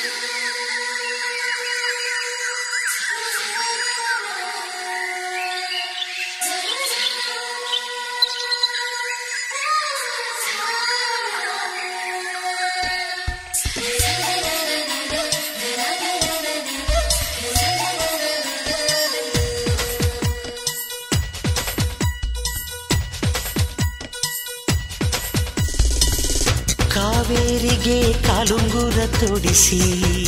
ಕಾವೇರಿಗೆ ಕಾಲುಂಗುರ ತೊಡಿಸಿ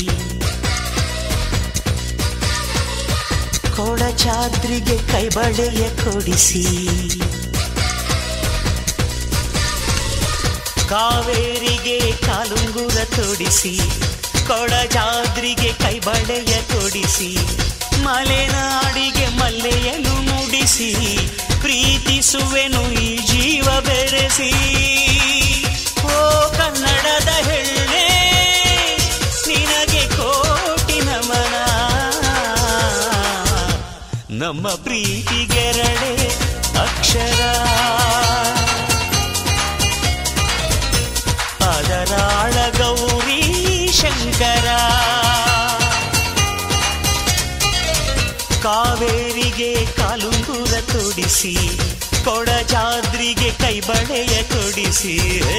ಕೊಡಚಾದ್ರಿಗೆ ಕೈಬಳೆಯ ಕೊಡಿಸಿ ಕಾವೇರಿಗೆ ಕಾಲುಂಗುರ ತೊಡಿಸಿ ಕೊಡಚಾದ್ರಿಗೆ ಕೈಬಳೆಯ ಕೊಡಿಸಿ ಮಲೆನಾಡಿಗೆ ಮಲ್ಲೆಯಲು ನುಡಿಸಿ ಪ್ರೀತಿಸುವೆನು ಈ ಜೀವ ಬೆರೆಸಿ ಓ ಕನ್ನಡದ ಹೆಣ್ಣೆ ನಿನಗೆ ಕೋಟಿ ನಮನ ನಮ್ಮ ಪ್ರೀತಿಗೆರಡೆ ಅಕ್ಷರ ಅದರಾಳ ಗೌರಿ ಶಂಕರ ಕಾವೇರಿಗೆ ಕಾಲುಂಗುರ ತೊಡಿಸಿ ಕೊಡಚಾದ್ರಿಗೆ ಕೈಬಳೆಯ ಕೊಡಿಸಿ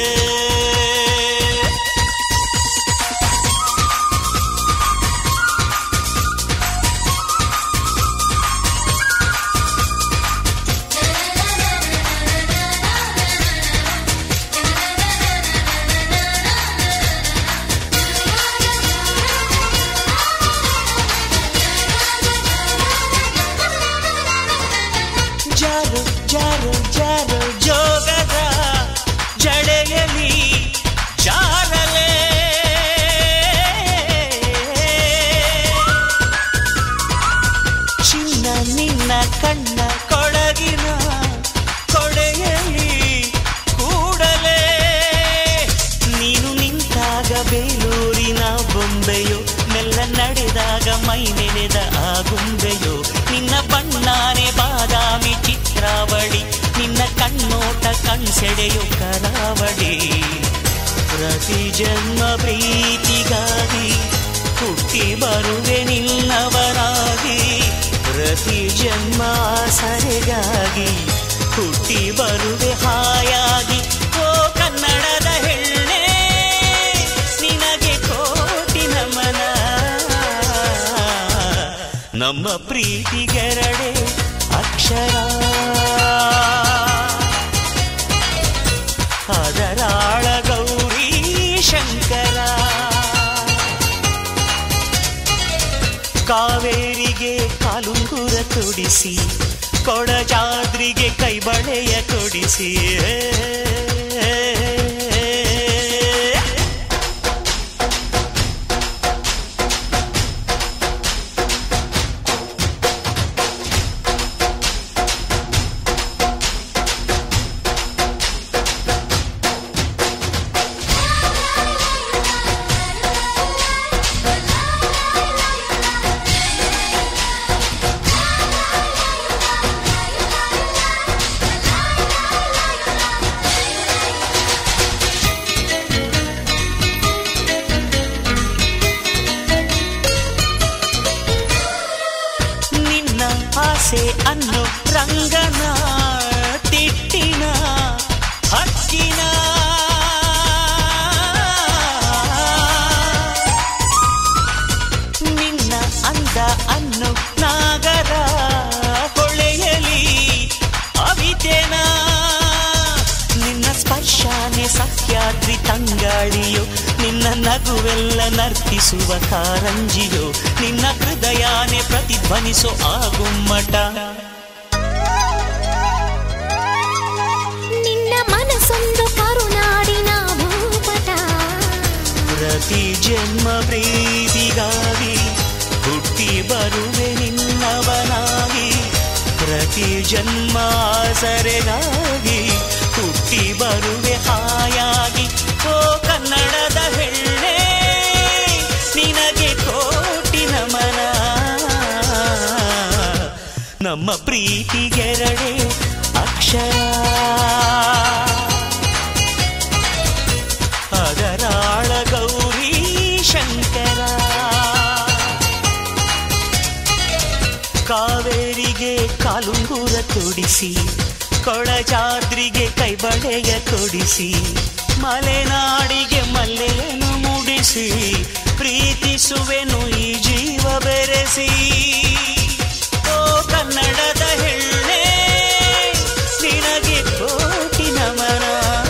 ಜಾರು ಜಾರು ಜಾರು ಜೋಗದ ಜಡೆಯಲಿ ಜಾರಲೆ ಚಿನ್ನ ನಿನ್ನ ಕಣ್ಣ ಕೊಡಗಿನ ಕೊಡೆಯಲಿ ಕೂಡಲೇ ನೀನು ನಿಂತಾಗ ಬೇಲೂರಿನ ಬೊಂಬೆಯೋ ಮೆಲ್ಲ ನಡೆದಾಗ ಮೈ ನೆನೆದ ಆ ಗುಂಬೆಯೋ ನಿನ್ನ ಬಣ್ಣಾನೆ ಬಾದಾಮಿ ಚಿತ್ರಾವಳಿ ನಿನ್ನ ಕಣ್ಣೋಟ ಕಣ್ಸೆಡೆಯೋ ಕರಾವಳಿ ಪ್ರತಿ ಜನ್ಮ ಪ್ರೀತಿಗಾಗಿ ಹುಟ್ಟಿ ಬರುವೆ ನಿನ್ನವರಾಗಿ ಪ್ರತಿ ಜನ್ಮ ಆಸರೆಗಾಗಿ ಹುಟ್ಟಿ ಬರುವೆ ಹಾಯಾಗಿ ಓ ಕನ್ನಡದ ಹೆಣ್ಣೆ ನಿನಗೆ ಕೋಟಿ ನಮನ ನಮ್ಮ ಪ್ರೀತಿಗೆರಡೆ ಅಕ್ಷರ ಅದರಾಳ ಗೌರಿ ಶಂಕರ ಕಾವೇರಿಗೆ ಕಾಲುಂಗುರ ತೊಡಿಸಿ ಕೊಡಚಾದ್ರಿಗೆ ಕೈಬಳೆಯ ಕೊಡಿಸಿ ಆಸೆ ಅನ್ನೋ ರಂಗನ ತಿಟ್ಟಿನ ಹಕ್ಕಿನ ನಿನ್ನ ಅಂದ ಅನ್ನೋ ನಾಗರ ಹೊಳೆಯಲಿ ಅವಿತೆನ ನಿನ್ನ ಸ್ಪರ್ಶಾನೆ ಸಹ್ಯಾದ್ರಿ ತಂಗಾಳಿಯೋ ನಿನ್ನ ನಗುವೆಲ್ಲ ನರ್ತಿಸುವ ಕಾರಂಜಿಯೋ ನಿನ್ನ ಹೃದಯಾನೆ ಪ್ರತಿಧ್ವನಿಸೋ ಆ ಗುಮ್ಮಟ ನಿನ್ನ ಮನಸ್ಸೊಂದು ಕರುನಾಡಿನ ಭೂಪಟ ಪ್ರತಿ ಜನ್ಮ ಪ್ರೀತಿಗಾಗಿ ಹುಟ್ಟಿ ಬರುವೆ ನಿನ್ನವನಾಗಿ ಪ್ರತಿ ಜನ್ಮ ಆಸರೆಗಾಗಿ ಹುಟ್ಟಿ ಬರುವೆ ಹಾಯಾಗಿ ಓ ಕನ್ನಡದ ಹೆಣ್ಣೆ ನಿನಗೆ ಕೋಟಿ ನಮನ ನಮ್ಮ ಪ್ರೀತಿಗೆರಡೆ ಅಕ್ಷರ ಅದರಾಳ ಗೌರಿ ಶಂಕರ ಉಡಿಸಿ, ಕೊಳಜಾದ್ರಿಗೆ ಕೈಬಳೆಯ ಕೊಡಿಸಿ, ಮಲೆನಾಡಿಗೆ ಮಲ್ಲೆಯನ್ನು ಮುಡಿಸಿ, ಪ್ರೀತಿಸುವೆನು ಈ ಜೀವ ಬೆರೆಸಿ. ಓ ಕನ್ನಡದ ಹೆಣ್ಣೆ ನಿನಗೆ ಕೋಟಿ ನಮನ.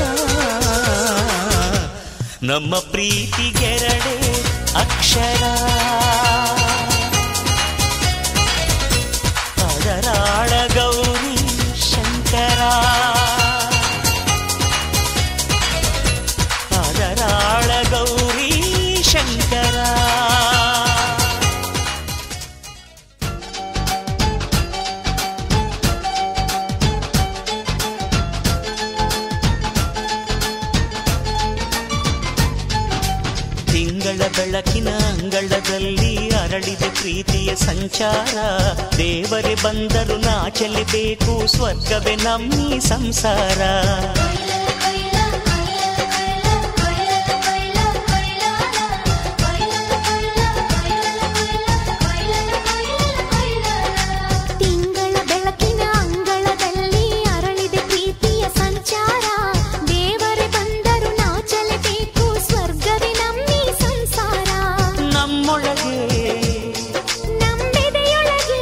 ನಮ್ಮ ಪ್ರೀತಿಗೆರಡೇ ಅಕ್ಷರ, ಅದರಾಳ ಗೌರಿ ಶಂಕರ, ಅದರಾಳ ಗೌರಿ ಶಂಕರ. ತಿಂಗಳ ಬೆಳಕಿನ ಅಂಗಳದಲ್ಲಿ ಅರಳಿದೆ ಪ್ರೀತಿಯ ಸಂಚಾರ, ದೇವರೇ ಬಂದರು ನಾಚಲೇಬೇಕು, ಸ್ವರ್ಗವೇ ನಮ್ಮಿ ಸಂಸಾರ. ತಿಂಗಳ ಬೆಳಕಿನ ಅಂಗಳದಲ್ಲಿ ಅರಳಿದೆ ಪ್ರೀತಿಯ ಸಂಚಾರ, ದೇವರೇ ಬಂದರು ನಾಚಲೇಬೇಕು, ಸ್ವರ್ಗವೇ ನಮ್ಮಿ ಸಂಸಾರ. ನಮ್ಮೊಳಗೆ ನಮ್ಮೆದೆಯೊಳಗೆ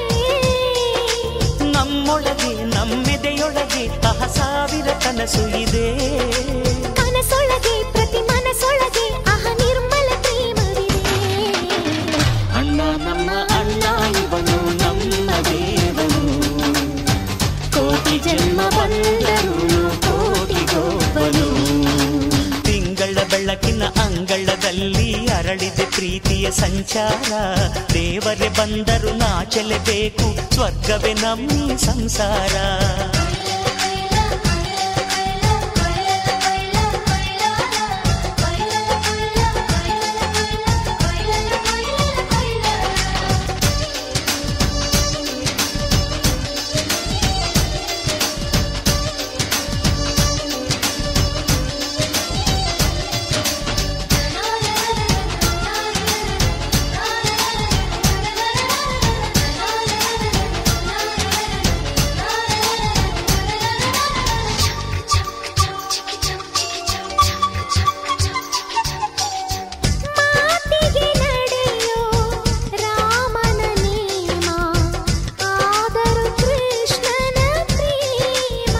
ನಮ್ಮೊಳಗೆ ನಮ್ಮೆದೆಯೊಳಗೆ ಸಾವಿರ ಕನಸು ಇದೆ, ಕನಸೊಳಗೆ ಪ್ರತಿ ಮನಸೊಳಗೆ ನಿರ್ಮಲ ಪ್ರೇಮವಿದೆ. ಅಣ್ಣ ನಮ್ಮ ಅಣ್ಣ ಇವನು ನಮ್ಮ ದೇವನು, ಕೋಟಿ ಜನ್ಮ ಬಂದರು ಕೋಟಿಗೊಬ್ಬನು. ತಿಂಗಳ ಬೆಳಕಿನ ಅಂಗಳದಲ್ಲಿ ಅರಳಿದೆ ಪ್ರೀತಿಯ ಸಂಚಾರ, ದೇವರೇ ಬಂದರು ನಾಚಲೇಬೇಕು, ಸ್ವರ್ಗವೇ ನಮ್ಮಿ ಸಂಸಾರ. ಮಾತಿಗೆ ನಡೆಯೋ ರಾಮನ ನೇಮ, ಆದರೂ ಕೃಷ್ಣನ ಪ್ರೇಮ.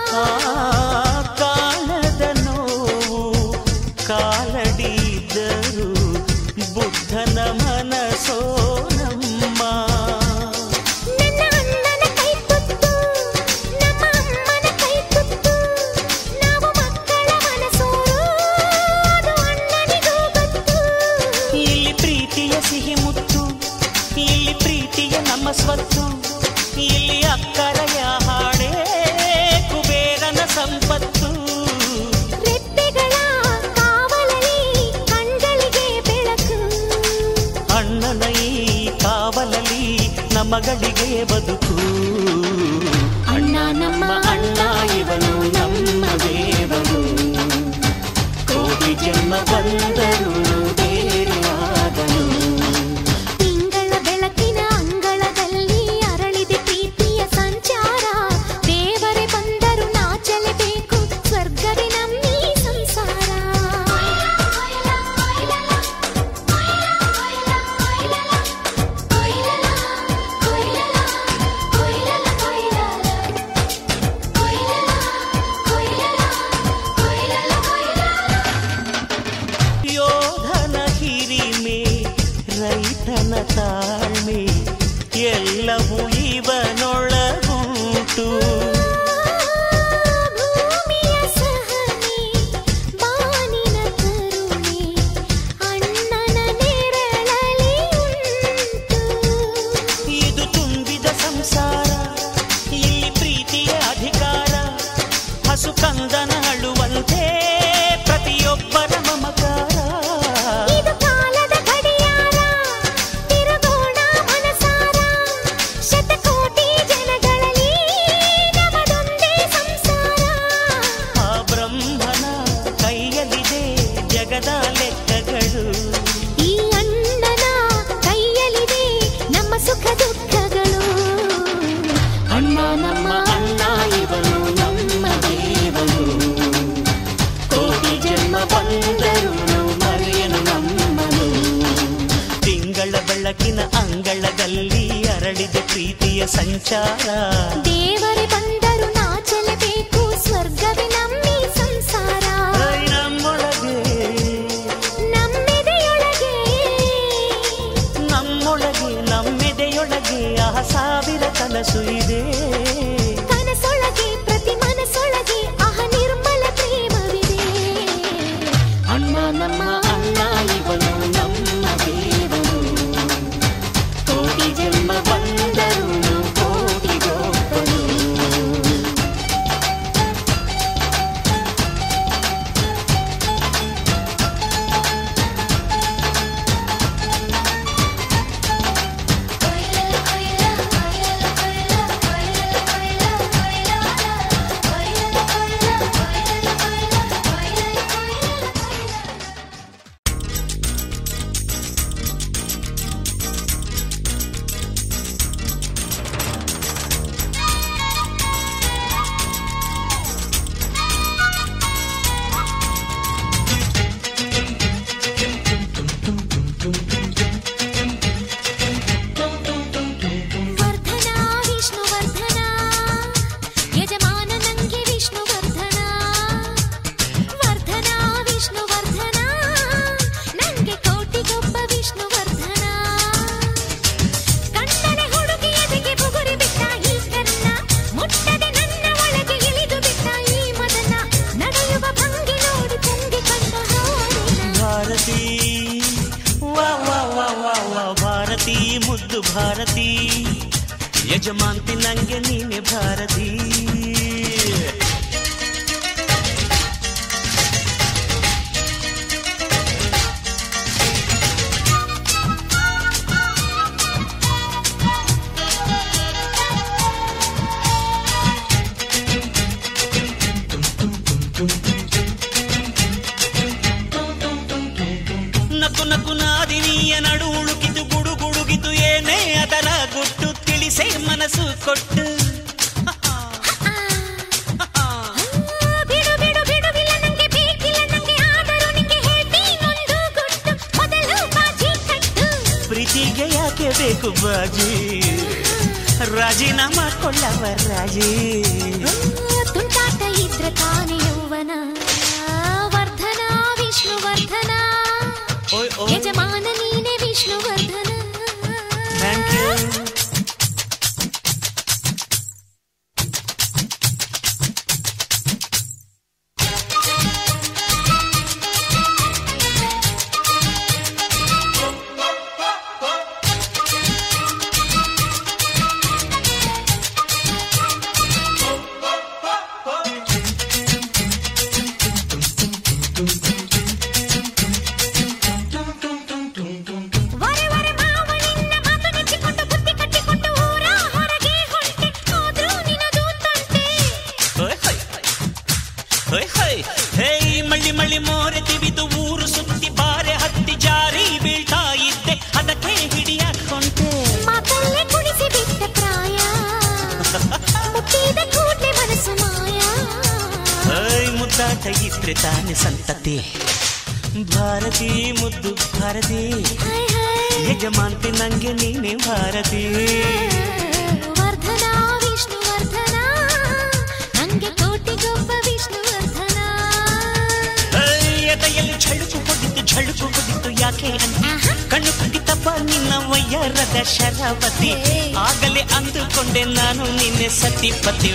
ಕಾಣದ ನೋವು ಕಾಲಡಿದ್ದರು ಬುದ್ಧನ ಮನಸೋ ನಮ್ಮ. ನನ್ನ ಅಣ್ಣನ ಕೈ ತುತ್ತು, ನಮ್ಮ ಅಮ್ಮನ ಕೈ ತುತ್ತು, ನಾವು ಮಕ್ಕಳ ಮನಸೋರು, ಅದು ಅಣ್ಣನಿಗೂ ಗೊತ್ತು. ಇಲ್ಲಿ ಪ್ರೀತಿಯ ಸಿಹಿ ಮುತ್ತು, ಇಲ್ಲಿ ಪ್ರೀತಿಯ ನಮ್ಮ ಸ್ವತ್ತು, ಇಲ್ಲಿ ಅಕ್ಕರೆಯ ಹಾಡೇ ಕುಬೇರನ ಸಂಪತ್ತು. ರೆಪ್ಪೆಗಳ ಕಾವಲಲ್ಲಿ ಕಣ್ಗಳಿಗೆ ಬೆಳಕು, ಅಣ್ಣನ ಈ ಕಾವಲಲ್ಲಿ ನಮಗಳಿಗೆ ಬದುಕು. ಅಣ್ಣ ನಮ್ಮ ಅಣ್ಣ ಇವನು ನಮ್ಮ ದೇವನು, ಕೋಟಿ ಜನ್ಮ ಬಂದರು ಬೇರೆಯಾದನು. ತಿಂಗಳ ಬೆಳಕಿನ ಅಂಗಳದಲ್ಲಿ ಅರಳಿದೆ ಪ್ರೀತಿಯ ಸಂಚಾರ, ದೇವರೇ ಬಂದರು ನಾಚಲೇಬೇಕು, ಸ್ವರ್ಗವೇ ನಮ್ಮಿ ಸಂಸಾರ. ಯೋಧನ ಹಿರಿಮೆ, ರೈತನ ತಾಳ್ಮೆ, ಎಲ್ಲವೂ ಇವನೊಳಗುಂಟು. ಭೂಮಿಯ ಸಹನೆ, ಬಾನಿನ ಕರುಣೆ, ಅಣ್ಣನ ನೆರಳಲ್ಲಿ ಉಂಟು. ಇದು ತುಂಬಿದ ಸಂಸಾರ, ಇಲ್ಲಿ ಪ್ರೀತಿಯ ಅಧಿಕಾರ, ಹಸು ಕಂದನ ಅಳುವಂತೆ ಪ್ರತಿಯೊಬ್ಬರ ಮಮಕಾರ. ಇದು ಕಾಲದ ಗಡಿಯಾರ, ತಿರುಗೋಣ ಬೆಳಕಿನ ಅಂಗಳದಲ್ಲಿ ಅರಳಿದೆ ಪ್ರೀತಿಯ ಸಂಚಾರ. ದೇವರೇ ಬಂದರು ನಾಚಲೇಬೇಕು, ಸ್ವರ್ಗವೇ ನಮ್ಮಿ ಸಂಸಾರ. ನಮ್ಮೊಳಗೆ ನಮ್ಮೆದೆಯೊಳಗೆ ನಮ್ಮೊಳಗೆ ನಮ್ಮೆದೆಯೊಳಗೆ ಸಾವಿರ ಕನಸು ಇದೆ. ಕನಸೊಳಗೆ ಪ್ರತಿ ಮನಸೊಳಗೆ ನಿರ್ಮಲ ಪ್ರೇಮವಿದೆ. ಅಣ್ಣ ನಮ್ಮ ಅಣ್ಣ ಇವನು ನಮ್ಮ ದೇವನು, ಕೋಟಿ ಜನ್ಮ ಬಂದರು ಕೋಟಿಗೊಬ್ಬನು. ಭಾರತಿ ಮುದ್ದು ಭಾರತಿ, ಯಜಮಾಂತಿ ನಂಗೆ ನೀನೆ ಭಾರತಿ. ನಕ್ಕು ನಕ್ಕು ನಾದಿನಿಯ ನಡು ಉಳುಕಿತು ಗುಡು ಗುಡುಗಿತು ಏನೇ ಅದರ ಗುಟ್ಟು ತಿಳಿಸೆ ಮನಸ್ಸು ಕೊಟ್ಟು. ಬಿಡು ಬಿಡು ಬಿಡುವಿಲ್ಲ ನಂಗೆ ಬೇಕಿಲ್ಲ ನಂಗೆ ಆದರೂ ನಿಂಗೆ ಹೇಳ್ತೀನೊಂದು ಗುಟ್ಟು, ಮೊದಲು ಬಾಜಿ ಕಟ್ಟು. ಪ್ರೀತಿಗೆ ಯಾಕೆ ಬೇಕು ಬಾಜಿ, ರಾಜೀನಾಮಾ ಕೊಳ್ಳವ ರಾಜಿ. ತುಂಟಾಟ ಇದ್ರೆ ತಾನೇ ಯೌವನ, ವರ್ಧನ ವಿಷ್ಣುವರ್ಧನ, ಯಜಮಾನ ನೀನೆ ವಿಷ್ಣುವರ್ಧನ. Thank you. ಮಳ್ಳಿ ಮಳ್ಳಿ ಮೋರೆ ತಿವಿದು ಊರು ಸುತ್ತಿ ಬಾರೆ ಹತ್ತಿ ಜಾರಿ ಬೀಳ್ತಾ ಇದ್ದೆ, ಅದಕ್ಕೆ ಹಿಡಿಯಾಕೊಂಡೆ. ಮಾತಲ್ಲೇ ಕುಣಿಸಿ ಬಿಟ್ಟ ಪ್ರಾಯ, ಮುಟ್ಟಿದ ಕೂಡ್ಲೆ ಮನಸ್ಸು ಮಾಯ. ಮುದ್ದಾಟ ಇದ್ರೆ ತಾನೆ ಸಂತತಿ, ಭಾರತಿ ಮುದ್ದು ಭಾರತಿ, ಯಜಮಾಂತಿ ನಂಗೆ ನೀನೆ ಭಾರತಿ. ವರ್ಧನ ವಿಷ್ಣುವರ್ಧನ, ನಂಗೆ ಕೋಟಿಗೊಬ್ಬ ವಿಷ್ಣುವರ್ಧನ. ಎದೆಯಲ್ಲಿ ಝಳುಕು ಹೊಡಿತು ಯಾಕೆ ಅಂತ ಕಣ್ಣು ಕಟ್ಟಿತಪ್ಪ ನಿನ್ನ ವಯ್ಯರದ ಶರಾವತಿ. ಆಗಲೇ ಅಂದುಕೊಂಡೆ ನಾನು ನಿನ್ನೆ ಸತಿಪತಿ.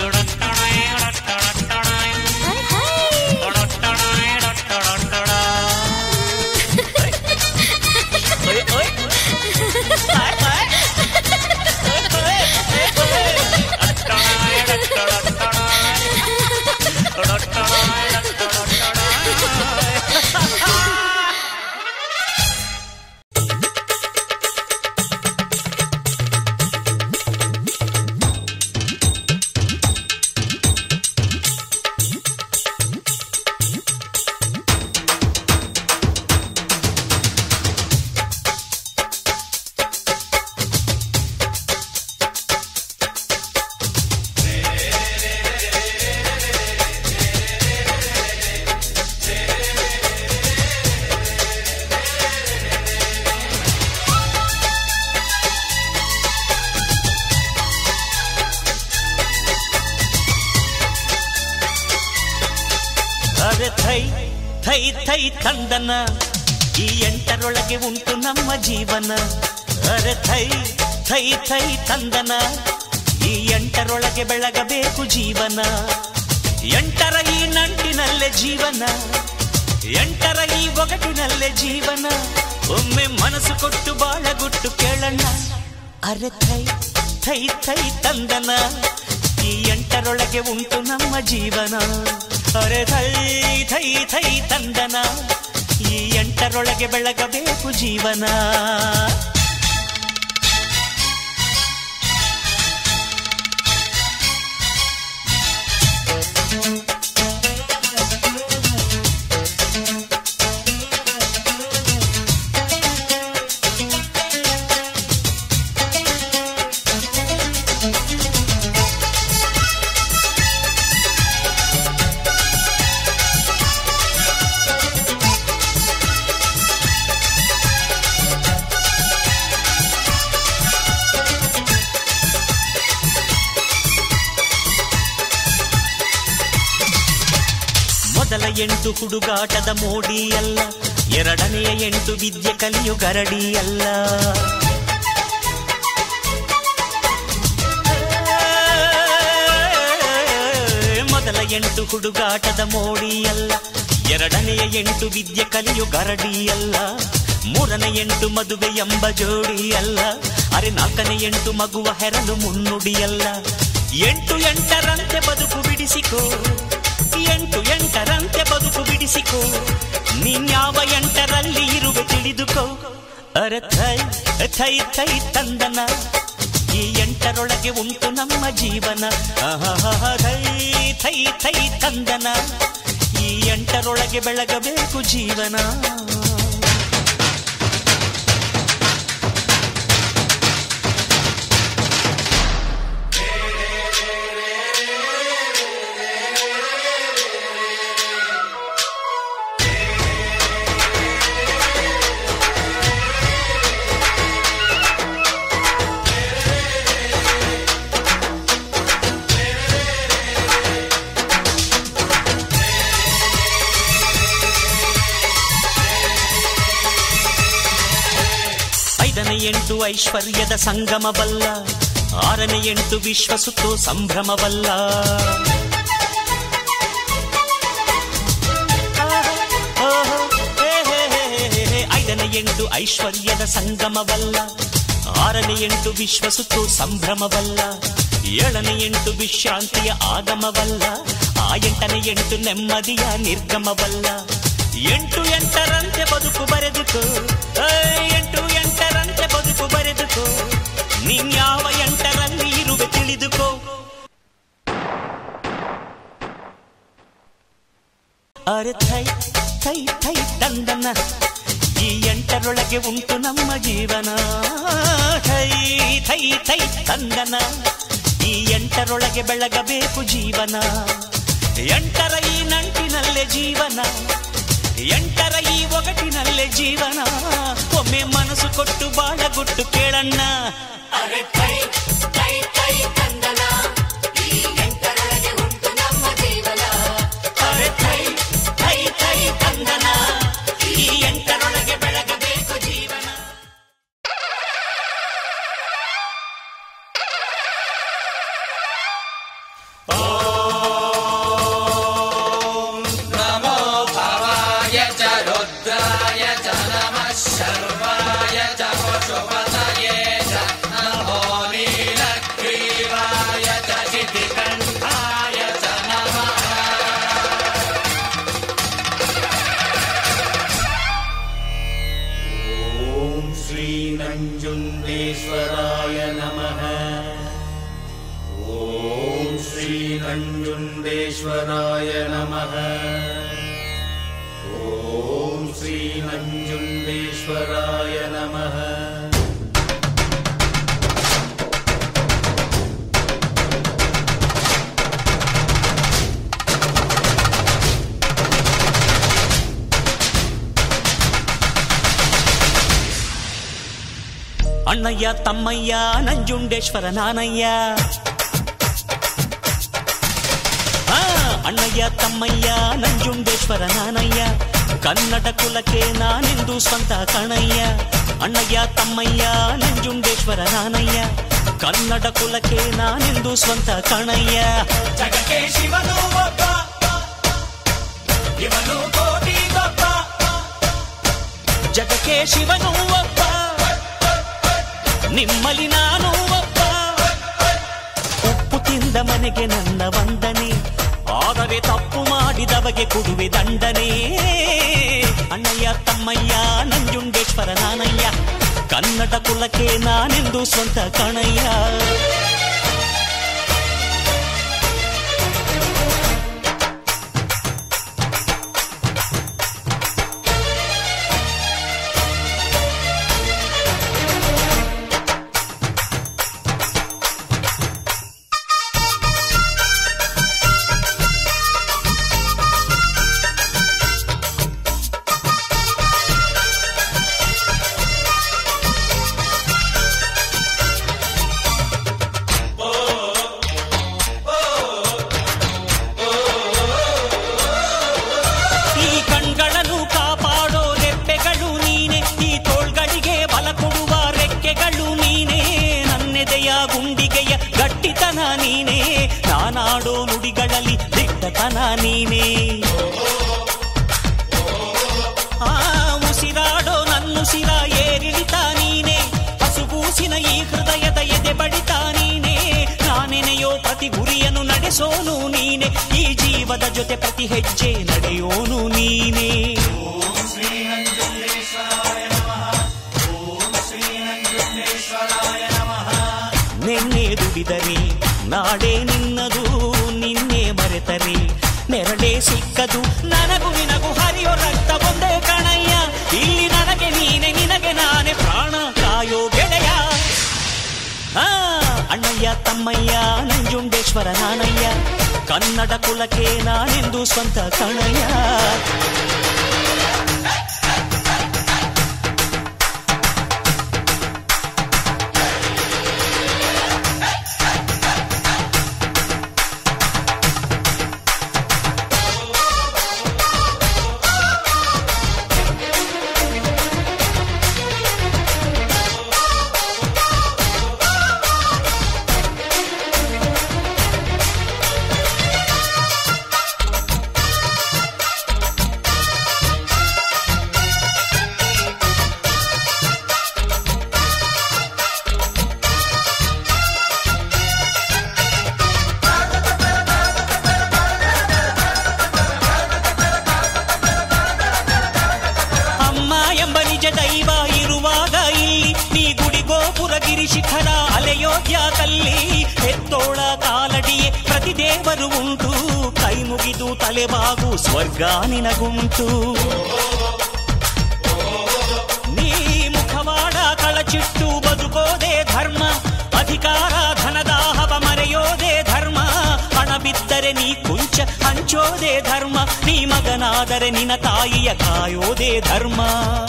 ತಂದನ ಈ ಎಂಟರೊಳಗೆ ಉಂಟು ನಮ್ಮ ಜೀವನ ಅರೆ ಥೈ ಥೈ ಥೈ ತಂದನ ಈ ಎಂಟರೊಳಗೆ ಬೆಳಗಬೇಕು ಜೀವನ ಎಂಟರ ಈ ನಂಟಿನಲ್ಲೇ ಜೀವನ ಎಂಟರ ಈ ಒಗಟಿನಲ್ಲೇ ಜೀವನ ಒಮ್ಮೆ ಮನಸ್ಸು ಕೊಟ್ಟು ಬಾಳಗುಟ್ಟು ಕೇಳಣ್ಣ ಅರೆ ಥೈ ಥೈ ಥೈ ತಂದನ ಈ ಎಂಟರೊಳಗೆ ಉಂಟು ನಮ್ಮ ಜೀವನ ಅರೆ ಥೈ ಥೈ ಥೈ ತಂದನ ಈ ಎಂಟರೊಳಗೆ ಬೆಳಗಬೇಕು ಜೀವನ ಮೊದಲ 8 ಹುಡುಗಾಟದ ಮೋಡಿ ಅಲ್ಲ ಎರಡನೆಯ 8 ವಿದ್ಯೆ ಕಲಿಯು ಗರಡಿ ಅಲ್ಲ ಮೊದಲ 8 ಹುಡುಗಾಟದ ಮೋಡಿ ಅಲ್ಲ ಎರಡನೆಯ 8 ವಿದ್ಯೆ ಕಲಿಯು ಗರಡಿ ಅಲ್ಲ ಮೂರನೇ 8 ಮದುವೆ ಎಂಬ ಜೋಡಿ ಅಲ್ಲ ಅರೆ ನಾಲ್ಕನೇ 8 ಮಗುವ ಹೆರಲು ಮುನ್ನುಡಿಯಲ್ಲ 8 8ರಂತೆ ಬದುಕು ಬಿಡಿಸಿಕೋ 8 8ರಂತೆ ಬದುಕು ಬಿಡಿಸಿಕೋ ನೀನ್ಯಾವ 8ರಲ್ಲಿ ಇರುವೆ ತಿಳಿದುಕೋ ಅರೆ ಥೈ ಥೈ ಥೈ ತಂದನ ಈ 8ರೊಳಗೆ ಉಂಟು ನಮ್ಮ ಜೀವನ ಥೈ ಥೈ ಥೈ ತಂದನ ಈ 8ರೊಳಗೆ ಬೆಳಗಬೇಕು ಜೀವನ ಐದನೇ 8 ಐಶ್ವರ್ಯದ ಸಂಗಮವಲ್ಲ ಆರನೇ 8 ವಿಶ್ವ ಸುತ್ತೋ ಸಂಭ್ರಮವಲ್ಲ ಐದನೇ 8 ಐಶ್ವರ್ಯದ ಸಂಗಮವಲ್ಲ ಆರನೇ 8 ವಿಶ್ವ ಸುತ್ತೋ ಸಂಭ್ರಮವಲ್ಲ ಏಳನೇ 8 ವಿಶ್ರಾಂತಿಯ ಆಗಮವಲ್ಲ ಆ 8ನೇ 8 ನೆಮ್ಮದಿಯ ನಿರ್ಗಮವಲ್ಲ 8 8ರಂತೆ ಬದುಕು ಬರೆದುಕೋ 8 8ರಂತೆ ಬದುಕು ಬರೆದುಕೋ ನೀನ್ಯಾವ 8ರಲ್ಲಿ ಇರುವೆ ತಿಳಿದುಕೋ ಅರೆ ಥೈ ಥೈ ಥೈ ತಂದನ ಈ 8ರೊಳಗೆ ಉಂಟು ನಮ್ಮ ಜೀವನ ಥೈ ಥೈ ಥೈ ತಂದನ ಈ 8ರೊಳಗೆ ಬೆಳಗಬೇಕು ಜೀವನ 8ರ ಈ ನಂಟಿನಲ್ಲೇ ಜೀವನ 8ರ ಈ ಒಗಟಿನಲ್ಲೇ ಜೀವನ ಒಮ್ಮೆ ಮನಸ್ಸು ಕೊಟ್ಟು ಬಾಳಗುಟ್ಟು ಕೇಳಣ್ಣ ಅರೆ ಥೈ ಥೈ ಥೈ ತಂದನ ಈ 8ರೊಳಗೆ ಉಂಟು ನಮ್ಮ ಜೀವನ ಅರೆ ಥೈ ಥೈ ಥೈ ತಂದನ ಈ 8ರೊಳಗೆ ಬೆಳಗಬೇಕು ಜೀವನ ನಂಜುಂಡೇಶ್ವರಾಯ ನಮಃ ಓಂ ಶ್ರೀ ನಂಜುಂಡೇಶ್ವರಾಯ ನಮಃ ಓಂ ಶ್ರೀ ನಂಜುಂಡೇಶ್ವರಾಯ ನಮಃ ಅಣ್ಣಯ್ಯ ತಮ್ಮಯ್ಯ ನಂಜುಂಡೇಶ್ವರ ನಾನಯ್ಯ ಅಣ್ಣಯ್ಯ ತಮ್ಮಯ್ಯ ನಂಜುಂಡೇಶ್ವರ ನಾನಯ್ಯ ಕನ್ನಡ ಕುಲಕ್ಕೆ ನಾನೆಂದು ಸ್ವಂತ ಕಣಯ್ಯ ಅಣ್ಣಯ್ಯ ತಮ್ಮಯ್ಯ ನಂಜುಂಡೇಶ್ವರ ನಾನಯ್ಯ ಕನ್ನಡ ಕುಲಕ್ಕೆ ನಾನೆಂದು ಸ್ವಂತ ಕಣಯ್ಯ ಜಗಕ್ಕೆ ಶಿವನು ಒಬ್ಬ ಇವನು ಕೋಟಿ ಗೊಬ್ಬ ಜಗಕ್ಕೆ ಶಿವನು ಒಬ್ಬ ನಿಮ್ಮಲ್ಲಿ ನಾನು ಒಬ್ಬ ಉಪ್ಪು ತಿಂದ ಮನೆಗೆ ನನ್ನ ವಂದನೆ ಆದರೆ ತಪ್ಪು ಮಾಡಿದವಗೆ ಕೊಡುವೆ ದಂಡನೆ ಅಣ್ಣಯ್ಯ ತಮ್ಮಯ್ಯ ನಂಜುಂಡೇಶ್ವರ ನಾನಯ್ಯ ಕನ್ನಡ ಕುಲಕ್ಕೆ ನಾನೆಂದು ಸ್ವಂತ ಕಣಯ್ಯ ನೀನೇ ನಾನಾಡೋ ನುಡಿಗಳಲ್ಲಿ ದಿಟ್ಟತನ ನೀನೇ ಉಸಿರಾಡೋ ನನ್ನುಸಿರ ಏರಿಳಿತ ನೀನೇ ಹಸುಗೂಸಿನ ಈ ಹೃದಯದ ಎದೆ ಬಡಿತ ನೀನೇ ನಾನೆನೆಯೋ ಪ್ರತಿ ಗುರಿಯನ್ನು ನಡೆಸೋನು ನೀನೆ ಈ ಜೀವದ ಜೊತೆ ಪ್ರತಿ ಹೆಜ್ಜೆ ನಡೆಯೋನು ನೀನೇ ನಿನ್ನೆ ದುಡಿದರೆ ನಾಡೇ ನಿನ್ನದು ನಿನ್ನೆ ಮರೆತರೆ ನೆರಳೇ ಸಿಕ್ಕದು ನನಗೂ ನಿನಗೂ ಹರಿಯೋ ರಕ್ತ ಒಂದೇ ಕಣಯ್ಯ ಇಲ್ಲಿ ನನಗೆ ನೀನೆ ನಿನಗೆ ನಾನೇ ಪ್ರಾಣ ಕಾಯೋ ಗೆಳೆಯ ಅಣ್ಣಯ್ಯ ತಮ್ಮಯ್ಯ ನಂಜುಂಡೇಶ್ವರ ನಾನಯ್ಯ ಕನ್ನಡ ಕುಲಕ್ಕೆ ನಾನೆಂದು ಸ್ವಂತ ಕಣಯ್ಯ ಶಿಖರ ಅಲೆಯೋಧ್ಯಾದಲ್ಲಿ ಹೆತ್ತೋಳ ಕಾಲಡಿಯೇ ಪ್ರತಿ ದೇವರು ಉಂಟು ಕೈ ಮುಗಿದು ತಲೆಬಾಗು ಸ್ವರ್ಗ ನಿನಗುಂಟು ನೀ ಮುಖವಾಡ ಕಳಚಿಟ್ಟು ಬದುಕೋದೇ ಧರ್ಮ ಅಧಿಕಾರ ಧನದಾಹವ ಮರೆಯೋದೇ ಧರ್ಮ ಹಣ ಬಿದ್ದರೆ ನೀ ಕುಂಚ ಹಂಚೋದೇ ಧರ್ಮ ನೀ ಮಗನಾದರೆ ನಿನ್ನ ತಾಯಿಯ ಕಾಯೋದೇ ಧರ್ಮ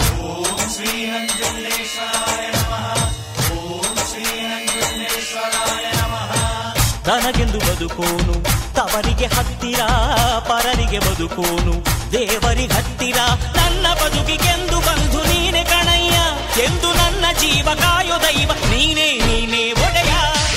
ತನಗೆಂದು ಬದುಕೋನು ತವರಿಗೆ ಹತ್ತಿರ ಪರರಿಗೆ ಬದುಕೋನು ದೇವರಿಗೆ ಹತ್ತಿರ ನನ್ನ ಬದುಕಿಗೆಂದು ಬಂಧು ನೀನೆ ಕಣಯ್ಯ ಎಂದು ನನ್ನ ಜೀವ ಕಾಯೋ ದೈವ ನೀನೇ ನೀನೇ ಒಡೆಯ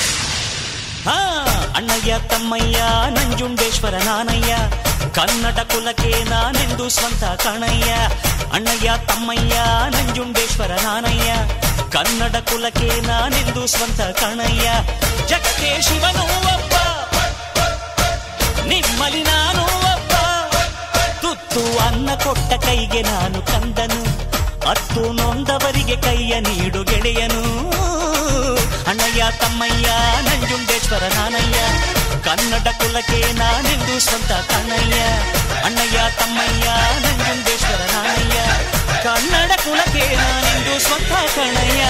ಅಣ್ಣಯ್ಯ ತಮ್ಮಯ್ಯ ನಂಜುಂಡೇಶ್ವರ ನಾನಯ್ಯ ಕನ್ನಡ ಕುಲಕ್ಕೆ ನಾನೆಂದು ಸ್ವಂತ ಕಣಯ್ಯ ಅಣ್ಣಯ್ಯ ತಮ್ಮಯ್ಯ ನಂಜುಂಡೇಶ್ವರ ನಾನಯ್ಯ ಕನ್ನಡ ಕುಲಕ್ಕೆ ನಾನೆಂದು ಸ್ವಂತ ಕಣಯ್ಯ ಜಗಕ್ಕೆ ಶಿವನು ಒಬ್ಬ ನಿಮ್ಮಲ್ಲಿ ನಾನು ಒಬ್ಬ ತುತ್ತು ಅನ್ನ ಕೊಟ್ಟ ಕೈಗೆ ನಾನು ಕಂದನು ಅತ್ತು ನೊಂದವರಿಗೆ ಕೈಯ ನೀಡು ಗೆಳೆಯನು ಅಣ್ಣಯ್ಯ ತಮ್ಮಯ್ಯ ನಂಜುಂಡೇಶ್ವರ ನಾನಯ್ಯ ಕನ್ನಡ ಕುಲಕ್ಕೆ ನಾನೆಂದು ಸ್ವಂತ ಕಣಯ್ಯ ಅಣ್ಣಯ್ಯ ತಮ್ಮಯ್ಯ ನಂಜುಂಡೇಶ್ವರ ನಾನಯ್ಯ ಕನ್ನಡ ಕುಲಕ್ಕೆ ನಾನೆಂದು ಸ್ವಂತ ಕಣಯ್ಯ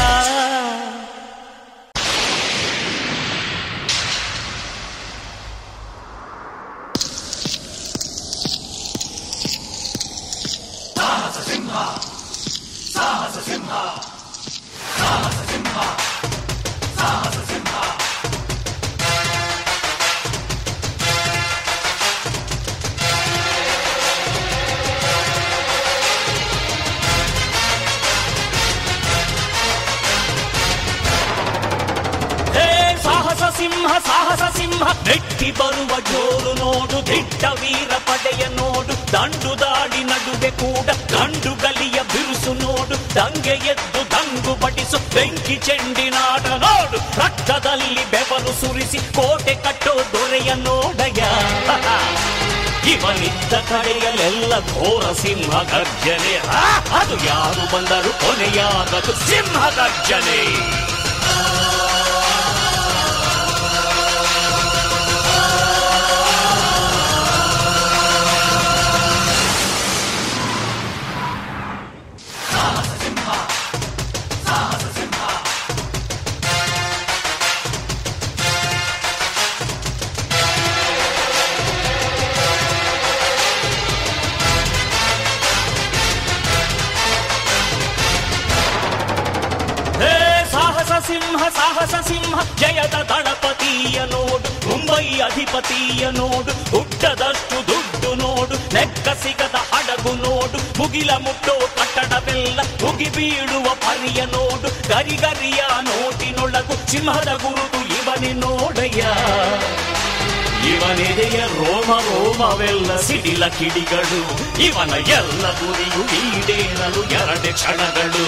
ಸಿಂಹ ಸಾಹಸ ಸಿಂಹ ನೆಟ್ಟಿ ಬರುವ ಜೋರು ನೋಡು ದಿಟ್ಟ ವೀರ ಪಡೆಯ ನೋಡು ದಂಡು ದಾಡಿ ನಡುವೆ ಕೂಡ ಗಂಡು ಗಲಿಯ ಬಿರುಸು ನೋಡು ದಂಗೆ ಎದ್ದು ದಂಗು ಬಡಿಸು ಬೆಂಕಿ ಚೆಂಡಿನಾಟ ನೋಡು ರಕ್ತದಲ್ಲಿ ಬೆವರು ಸುರಿಸಿ ಕೋಟೆ ಕಟ್ಟೋ ದೊರೆಯ ನೋಡಯ್ಯ ಇವನಿದ್ದ ಕಡೆಯಲ್ಲೆಲ್ಲ ಘೋರ ಸಿಂಹ ಗರ್ಜನೆ ಅದು ಯಾರು ಬಂದರು ಕೊನೆಯಾಗದು ಸಿಂಹ ಗರ್ಜನೆ ಸಿಂಹ ಸಾಹಸ ಸಿಂಹ ಜಯದ ದಳಪತಿಯ ನೋಡು ಮುಂಬೈ ಅಧಿಪತಿಯ ನೋಡು ಹುಟ್ಟದಷ್ಟು ದುಡ್ಡು ನೋಡು ಲೆಕ್ಕ ಸಿಗದ ಹಡಗು ನೋಡು ಮುಗಿಲ ಮುಟ್ಟೋ ಕಟ್ಟಡವೆಲ್ಲ ಮುಗಿ ಬೀಳುವ ಪರಿಯ ನೋಡು ಗರಿಗರಿಯ ನೋಟಿನೊಳಗು ಸಿಂಹದ ಗುರುತು ಇವನೇ ನೋಡಯ್ಯ ಇವನೆದೆಯ ರೋಮ ರೋಮವೆಲ್ಲ ಸಿಡಿಲ ಕಿಡಿಗಳು ಇವನ ಎಲ್ಲ ಗುರಿಯು ಈಡೇರಲು 2 ಕ್ಷಣಗಳು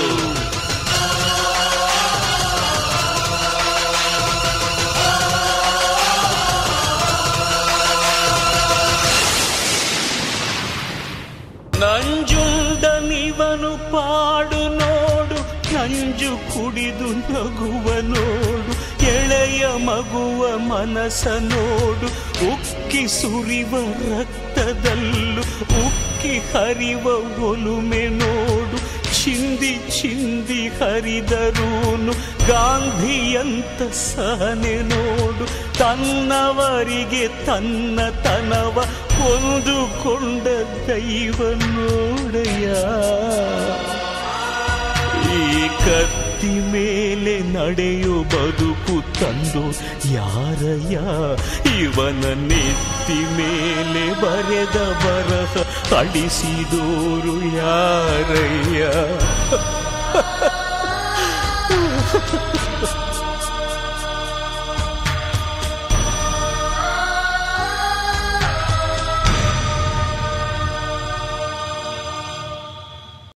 ನಂಜುಂಡನಿವನು ಪಾಡು ನೋಡು ನಂಜು ಕುಡಿದು ನಗುವ ನೋಡು ಎಳೆಯ ಮಗುವ ಮನಸ ನೋಡು ಉಕ್ಕಿ ಸುರಿವ ರಕ್ತದಲ್ಲೂ ಉಕ್ಕಿ ಹರಿವ ಒಲುಮೆ ನೋಡು ಚಿಂದಿ ಚಿಂದಿ ಹರಿದರೂನು ಗಾಂಧಿಯಂತ ಸಹನೆ ನೋಡು ತನ್ನವರಿಗೆ ತನ್ನ ತನವ ಕೊಂದುಕೊಂಡ ದೈವ ನೋಡಯ್ಯ ಈ ಕತ್ತಿ ಮೇಲೆ ನಡೆಯೋ ಬದುಕು ತಂದು ಯಾರಯ್ಯ ಇವನ ನೆತ್ತಿ ಮೇಲೆ ಬರೆದ ಬರಹ ಅಳಿಸಿದೋರು ಯಾರಯ್ಯ